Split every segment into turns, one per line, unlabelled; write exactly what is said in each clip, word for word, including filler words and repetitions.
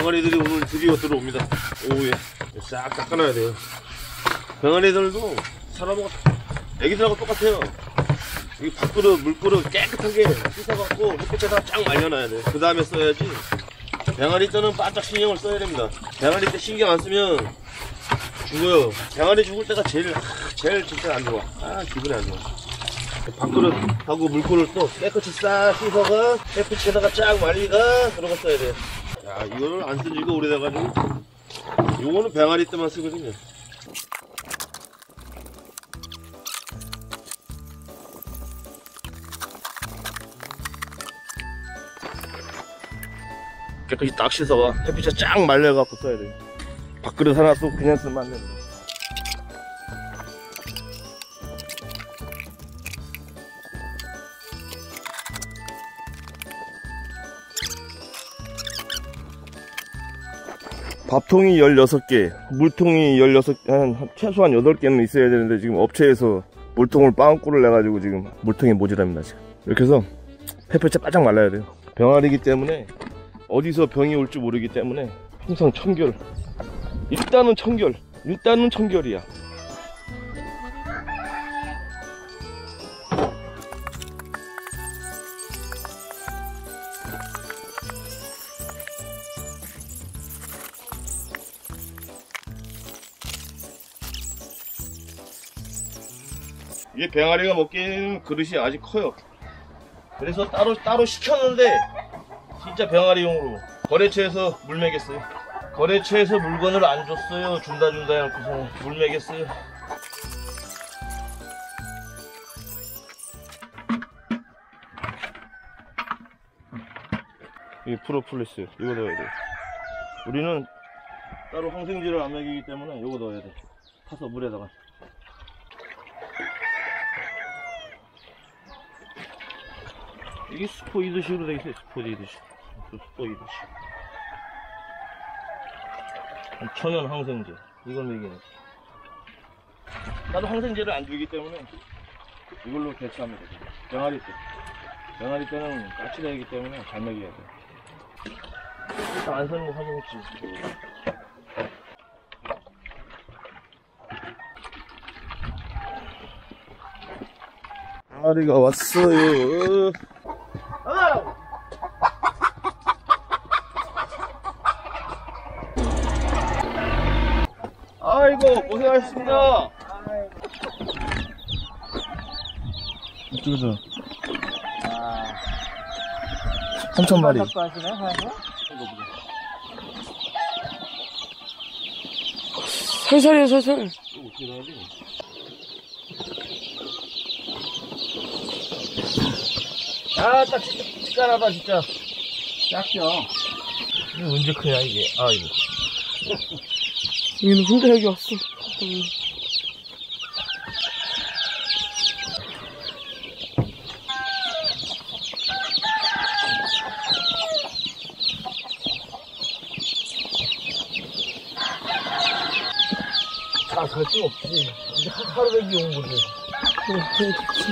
병아리들이 오늘 드디어 들어옵니다. 오예. 싹 닦아놔야 돼요. 병아리들도 사람하고 애기들하고 똑같아요. 이 밥그릇, 물그릇 깨끗하게 씻어갖고 햇빛에다 쫙 말려놔야 돼. 그 다음에 써야지. 병아리 때는 바짝 신경을 써야 됩니다. 병아리 때 신경 안 쓰면 죽어요. 병아리 죽을 때가 제일 제일 진짜 안 좋아. 아 기분이 안 좋아. 밥그릇하고 물그릇도 깨끗이 싹 씻어가 햇빛에다가 쫙 말리가 그러고 써야 돼. 야 이거를 안 쓴 지가 오래돼가지고 요거는 병아리 때만 쓰거든요. 깨끗이 딱 씻어가 햇빛에 쫙 말려갖고 써야 돼. 밥그릇 하나 또 그냥 쓰면 안 된다. 밥통이 열여섯 개, 물통이 열여섯 개, 한, 최소한 여덟 개는 있어야 되는데 지금 업체에서 물통을 빵꾸를 내가지고 지금 물통이 모자랍니다. 지금 이렇게 해서 햇볕에 바짝 말라야 돼요. 병아리기 때문에 어디서 병이 올지 모르기 때문에 항상 청결. 일단은 청결. 일단은 청결이야. 이게 병아리가 먹기에는 그릇이 아직 커요. 그래서 따로 따로 시켰는데 진짜 병아리용으로 거래처에서 물 먹였어요. 거래처에서 물건을 안 줬어요. 준다 준다 해놓고서 물 먹였어요. 이게 프로폴리스 이거 넣어야 돼. 우리는 따로 항생제를 안 먹이기 때문에 이거 넣어야 돼. 타서 물에다가. 이게 스포이드식으로 되어있어요. 스포이드식. 스포이드식. 천연 항생제. 이걸 먹이는. 나도 항생제를 안 주기 때문에 이걸로 대처합니다. 병아리 때. 병아리 때는 까칠하기 때문에 잘 먹여야 돼. 일단 안 서는 거 사먹었지. 병아리가 왔어요. 아이고 고생하셨습니다. 이쪽에서 삼천 마리.
살살이야 살살.
어떻게 나가지? 아, 딱 진짜 찌까나다 진짜. 작죠? 이게 언제 크냐 이게. 아 이거.
얘는 혼자 여기 왔어. 음.
아, 갈 수가 없지. 이제 하루백이 온 건데.
그래, 그래, 그치.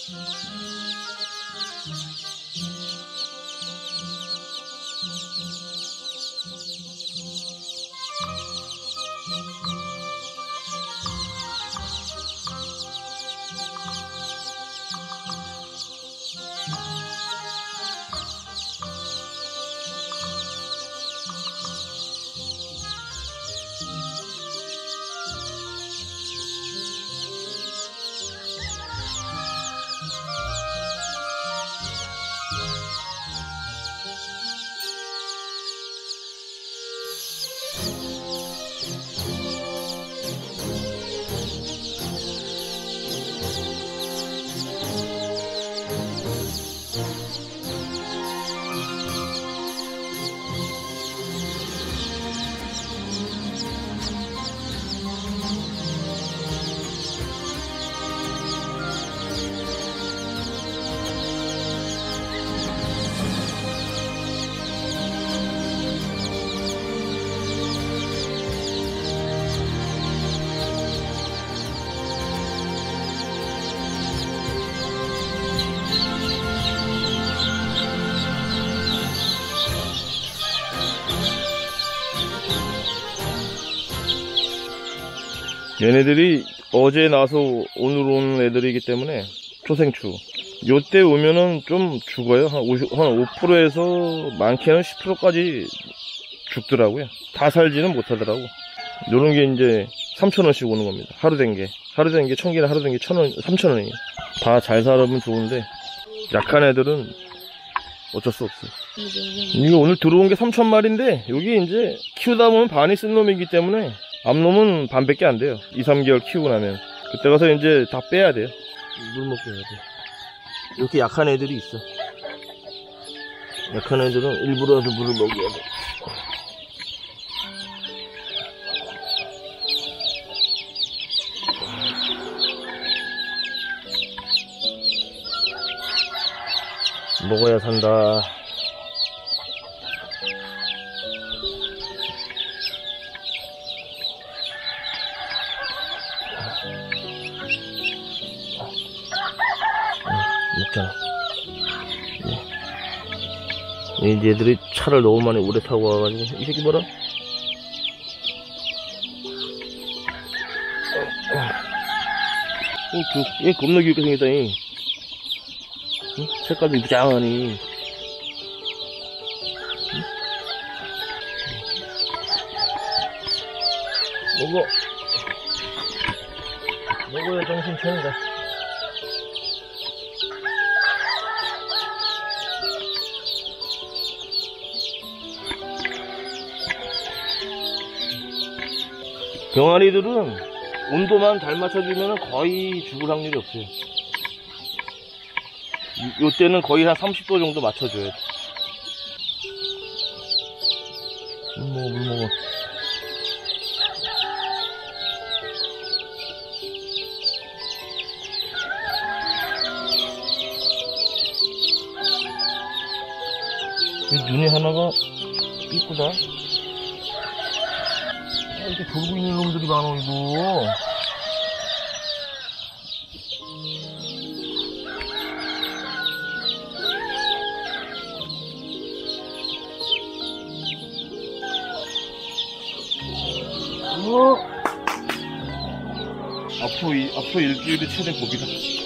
얘네들이 어제 나서 오늘 오는 애들이기 때문에 초생추. 요때 오면은 좀 죽어요. 한 오십, 한 오 퍼센트에서 많게는 십 퍼센트까지 죽더라고요. 다 살지는 못하더라고. 요런 게 이제 삼천 원씩 오는 겁니다. 하루 된 게. 하루 된 게 천 개나 하루 된 게 천 원, 삼천 원이에요. 다 잘 살아면 좋은데, 약한 애들은 어쩔 수 없어요. 이거 오늘 들어온 게 삼천 마리인데, 여기 이제 키우다 보면 반이 쓴 놈이기 때문에, 암놈은 반밖에 안 돼요. 이, 삼 개월 키우고 나면. 그때 가서 이제 다 빼야 돼요. 물 먹게 해야 돼. 이렇게 약한 애들이 있어. 약한 애들은 일부러라도 물을 먹여야 돼. 먹어야 산다. 먹잖아. 예. 얘들이 차를 너무 많이 오래 타고 와가지고. 이 새끼 봐라. 얘 겁나 귀엽게 생겼다. 이. 응? 색깔도 이쁘장하니. 응? 먹어. 먹어야 정신 차린다. 병아리들은 온도만 잘 맞춰주면 거의 죽을 확률이 없어요. 요때는 거의 한 삼십 도 정도 맞춰줘야 돼. 물 먹어, 물 먹어. 이 눈이 하나가 이쁘다. 이렇게 돌고 있는 놈들이 많아, 이거. 어? 앞으로, 이, 앞으로 일주일에 최대 고기다.